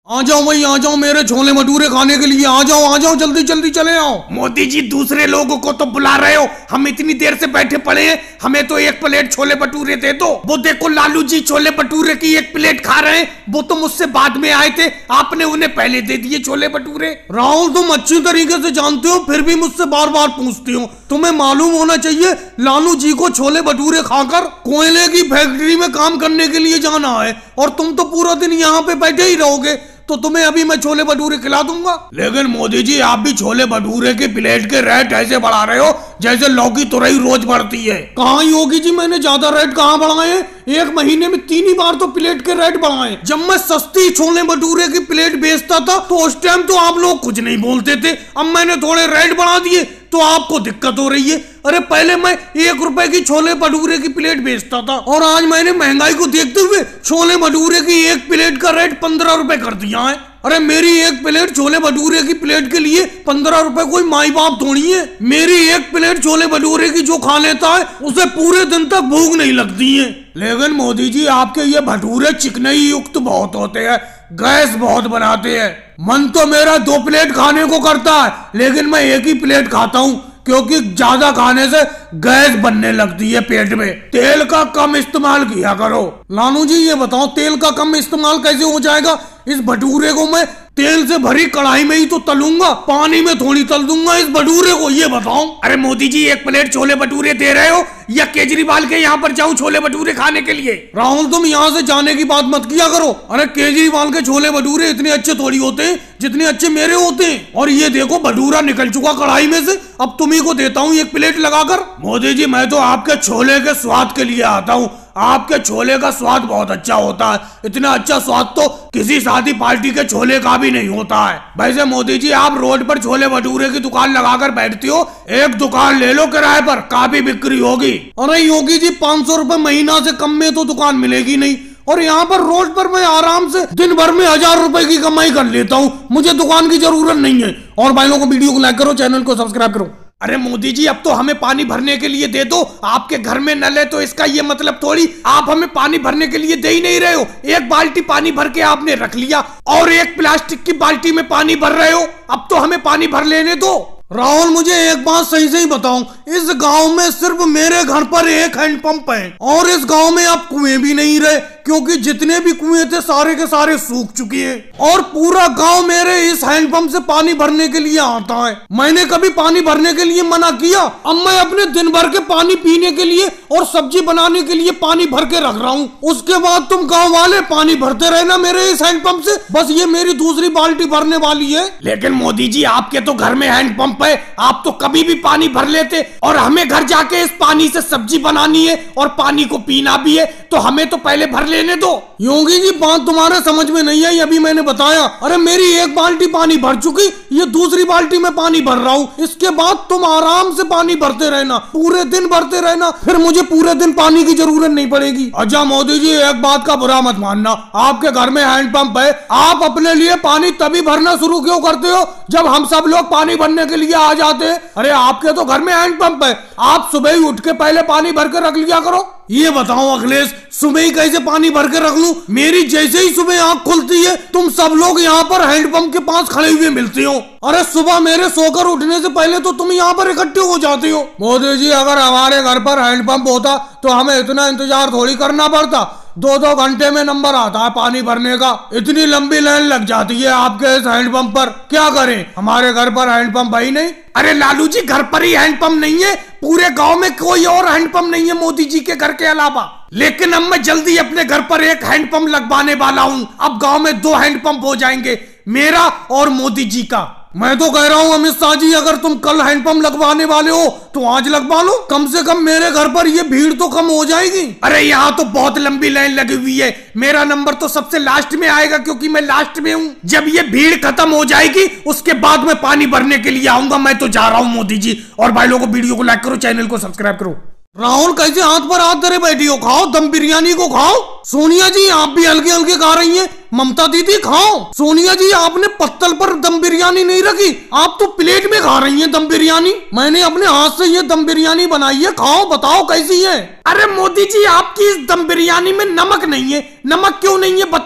आ जाओ भाई, आ जाओ मेरे छोले भटूरे खाने के लिए। आ जाओ जल्दी जल्दी चले आओ। मोदी जी दूसरे लोगों को तो बुला रहे हो, हम इतनी देर से बैठे पड़े हैं, हमें तो एक प्लेट छोले भटूरे दे दो। वो देखो लालू जी छोले भटूरे की एक प्लेट खा रहे हैं, वो तो मुझसे बाद में आए थे, आपने उन्हें पहले दे दिए छोले भटूरे। राहुल तुम अच्छी तरीके से जानते हो, फिर भी मुझसे बार बार पूछती हो। तुम्हें मालूम होना चाहिए लालू जी को छोले भटूरे खाकर कोयले की फैक्ट्री में काम करने के लिए जाना है, और तुम तो पूरा दिन यहाँ पे बैठे ही रहोगे, तो तुम्हें अभी मैं छोले भटूरे खिला दूंगा। लेकिन मोदी जी आप भी छोले भटूरे की प्लेट के रेट ऐसे बढ़ा रहे हो जैसे लौकी तुरई रोज बढ़ती है। कहाँ योगी जी, मैंने ज्यादा रेट कहाँ बढ़ाए हैं? एक महीने में 3 ही बार तो प्लेट के रेट बढ़ाए। जब मैं सस्ती छोले भटूरे की प्लेट बेचता था तो उस टाइम तो आप लोग कुछ नहीं बोलते थे, अब मैंने थोड़े रेट बढ़ा दिए तो आपको दिक्कत हो रही है। अरे पहले मैं 1 रुपए की छोले भटूरे की प्लेट बेचता था, और आज मैंने महंगाई को देखते हुए छोले भटूरे की एक प्लेट का रेट 15 रुपए कर दिया है। अरे मेरी एक प्लेट छोले भटूरे की प्लेट के लिए 15 रुपए कोई माई बाप थोड़ी है। मेरी एक प्लेट छोले भटूरे की जो खा लेता है उसे पूरे दिन तक भूख नहीं लगती है। लेकिन मोदी जी आपके ये भटूरे चिकनाई युक्त बहुत होते हैं, गैस बहुत बनाते हैं। मन तो मेरा 2 प्लेट खाने को करता है, लेकिन मैं एक ही प्लेट खाता हूँ, क्योंकि ज्यादा खाने से गैस बनने लगती है पेट में। तेल का कम इस्तेमाल किया करो। लालू जी ये बताओ, तेल का कम इस्तेमाल कैसे हो जाएगा? इस भटूरे को मैं तेल से भरी कढ़ाई में ही तो तलूंगा, पानी में थोड़ी तल दूंगा इस भटूरे को, ये बताओ। अरे मोदी जी 1 प्लेट छोले भटूरे दे रहे हो या केजरीवाल के यहाँ पर जाऊं छोले भटूरे खाने के लिए? राहुल तुम यहाँ से जाने की बात मत किया करो। अरे केजरीवाल के छोले भटूरे इतने अच्छे थोड़ी होते हैं जितने अच्छे मेरे होते हैं। और ये देखो भटूरा निकल चुका कढ़ाई में से, अब तुम्ही को देता हूँ 1 प्लेट लगाकर। मोदी जी मैं तो आपके छोले के स्वाद के लिए आता हूँ, आपके छोले का स्वाद बहुत अच्छा होता है। इतना अच्छा स्वाद तो किसी शादी पार्टी के छोले का भी नहीं होता है। वैसे मोदी जी आप रोड पर छोले भटूरे की दुकान लगाकर बैठती हो, एक दुकान ले लो किराए पर, काफी बिक्री होगी। अरे योगी जी 500 रुपए महीना से कम में तो दुकान मिलेगी नहीं, और यहाँ पर रोड पर मैं आराम से दिन भर में 1000 रुपए की कमाई कर लेता हूँ, मुझे दुकान की जरूरत नहीं है। और भाई लोगों को वीडियो को लाइक करो, चैनल को सब्सक्राइब करो। अरे मोदी जी अब तो हमें पानी भरने के लिए दे दो, आपके घर में नल है तो इसका ये मतलब थोड़ी आप हमें पानी भरने के लिए दे ही नहीं रहे हो। 1 बाल्टी पानी भर के आपने रख लिया और 1 प्लास्टिक की बाल्टी में पानी भर रहे हो, अब तो हमें पानी भर लेने दो। राहुल मुझे एक बात सही से ही बताओ, इस गांव में सिर्फ मेरे घर पर 1 हैंडपंप है, और इस गांव में अब कुएं भी नहीं रहे, क्योंकि जितने भी कुएं थे सारे के सारे सूख चुके हैं, और पूरा गांव मेरे इस हैंडपंप से पानी भरने के लिए आता है। मैंने कभी पानी भरने के लिए मना किया? अब मैं अपने दिन भर के पानी पीने के लिए और सब्जी बनाने के लिए पानी भर के रख रहा हूँ। उसके बाद तुम गाँव वाले पानी भरते रहना मेरे इस हैंडपंप से, बस ये मेरी दूसरी बाल्टी भरने वाली है। लेकिन मोदी जी आपके तो घर में हैंडपंप है, आप तो कभी भी पानी भर लेते, और हमें घर जाके इस पानी से सब्जी बनानी है और पानी को पीना भी है, तो हमें तो पहले भर लेने दो। योगी जी बात तुम्हारे समझ में नहीं आई, अभी मैंने बताया। अरे मेरी 1 बाल्टी पानी भर चुकी, ये दूसरी बाल्टी में पानी भर रहा हूँ। इसके बाद तुम आराम से पानी भरते रहना, पूरे दिन भरते रहना, फिर मुझे पूरे दिन पानी की जरूरत नहीं पड़ेगी। अच्छा मोदी जी एक बात का बुरा मत मानना, आपके घर में हैंडपंप है, आप अपने लिए पानी तभी भरना शुरू क्यों करते हो जब हम सब लोग पानी भरने के लिए आ जाते हैं? अरे आपके तो घर में हैंडपंप है, आप सुबह ही उठ के पहले पानी भर के रख लिया करो। ये बताओ अखिलेश, सुबह ही कैसे पानी भर के रख लूं? मेरी जैसे ही सुबह आंख खुलती है तुम सब लोग यहाँ पर हैंडपंप के पास खड़े हुए मिलते हो। अरे सुबह मेरे सोकर उठने से पहले तो तुम यहाँ पर इकट्ठे हो जाते हो। मोदी जी अगर हमारे घर पर हैंडपंप होता तो हमें इतना इंतजार थोड़ी करना पड़ता, 2-2 घंटे में नंबर आता है पानी भरने का। इतनी लंबी लाइन लग जाती है आपके इस हैंडपंप पर, क्या करें? हमारे घर पर हैंडपंप है ही नहीं। अरे लालू जी घर पर ही हैंडपंप नहीं है, पूरे गांव में कोई और हैंडपंप नहीं है मोदी जी के घर के अलावा। लेकिन अब मैं जल्दी अपने घर पर 1 हैंडपंप लगवाने वाला हूँ। अब गांव में 2 हैंडपंप हो जाएंगे, मेरा और मोदी जी का। मैं तो कह रहा हूँ अमित शाह जी, अगर तुम कल हैंडपंप लगवाने वाले हो तो आज लगवा लो, कम से कम मेरे घर पर ये भीड़ तो कम हो जाएगी। अरे यहाँ तो बहुत लंबी लाइन लगी हुई है, मेरा नंबर तो सबसे लास्ट में आएगा क्योंकि मैं लास्ट में हूँ। जब ये भीड़ खत्म हो जाएगी उसके बाद मैं पानी भरने के लिए आऊंगा। मैं तो जा रहा हूँ मोदी जी। और भाई लोगों वीडियो को लाइक करो, चैनल को सब्सक्राइब करो। राहुल कैसे हाथ पर हाथ धरे बैठी हो? खाओ, दम बिरयानी को खाओ। सोनिया जी आप भी हल्के हल्के खा रही हैं। ममता दीदी खाओ। सोनिया जी आपने पत्तल पर दम बिरयानी नहीं रखी, आप तो प्लेट में खा रही हैं दम बिरयानी। मैंने अपने हाथ से ये दम बिरयानी बनाई है, खाओ, बताओ कैसी है। अरे मोदी जी आपकी इस दम बिरयानी में नमक नहीं है। नमक क्यों नहीं है बताओ।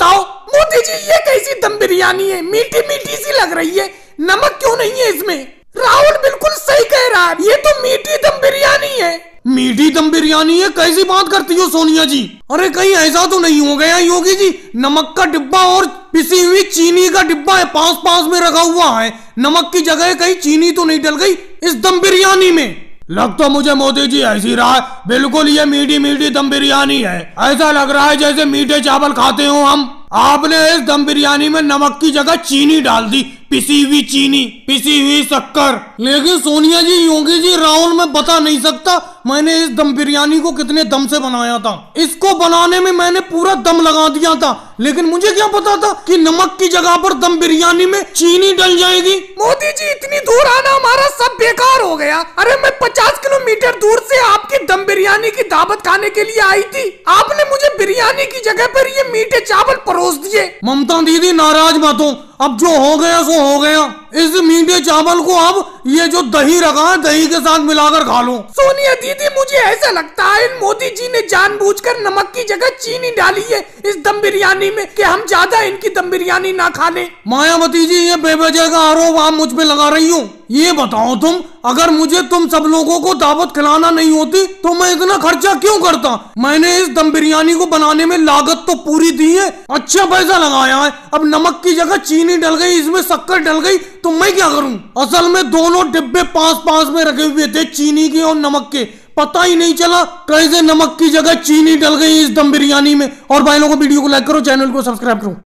मोदी जी ये कैसी दम बिरयानी है, मीठी मीठी सी लग रही है, नमक क्यों नहीं है इसमें? राहुल बिल्कुल सही कह रहा है, ये तो मीठी दम बिरयानी है। मीठी दम बिरयानी है? कैसी बात करती हो सोनिया जी? अरे कहीं ऐसा तो नहीं हो गया योगी जी, नमक का डिब्बा और पिसी हुई चीनी का डिब्बा है पास पास में रखा हुआ है, नमक की जगह कहीं चीनी तो नहीं डल गई इस दम बिरयानी में? लग तो मुझे मोदी जी ऐसी रहा है, बिल्कुल ये मीठी मीठी दम बिरयानी है, ऐसा लग रहा है जैसे मीठे चावल खाते हो हम। आपने इस दम बिरयानी में नमक की जगह चीनी डाल दी, पिसी हुई चीनी, पिसी हुई शक्कर। लेकिन सोनिया जी, योगी जी, राहुल, मैं बता नहीं सकता मैंने इस दम बिरयानी को कितने दम से बनाया था। इसको बनाने में मैंने पूरा दम लगा दिया था, लेकिन मुझे क्या पता था कि नमक की जगह पर दम बिरयानी में चीनी डल जाएगी। मोदी जी इतनी दूर आना हमारा सब बेकार हो गया। अरे मैं 50 किलोमीटर दूर से आपकी दम बिरयानी की दावत खाने के लिए आई थी, आपने मुझे बिरयानी की जगह पर ये मीठे चावल परोस दिए। ममता दीदी नाराज मत हो, अब जो हो गया सो हो गया। इस मीठे चावल को अब ये जो दही रखा है दही के साथ मिलाकर खा लो। सोनिया दीदी मुझे ऐसा लगता है इन मोदी जी ने जानबूझकर नमक की जगह चीनी डाली है इस दम बिरयानी में कि हम ज्यादा इनकी दम बिरयानी ना खा लें। मायावती जी ये बेवजह का आरोप आप मुझ पे लगा रही हो। ये बताओ तुम, अगर मुझे तुम सब लोगों को दावत खिलाना नहीं होती तो मैं इतना खर्चा क्यों करता? मैंने इस दम बिरयानी को बनाने में लागत तो पूरी दी है, अच्छा पैसा लगाया है, अब नमक की जगह चीनी डल गई, इसमें शक्कर डल गई तो मैं क्या करूं? असल में दोनों डिब्बे पास पास में रखे हुए थे, चीनी के और नमक के, पता ही नहीं चला कैसे नमक की जगह चीनी डल गई इस दम बिरयानी में। और भाई लोगों वीडियो को लाइक करो, चैनल को सब्सक्राइब करो।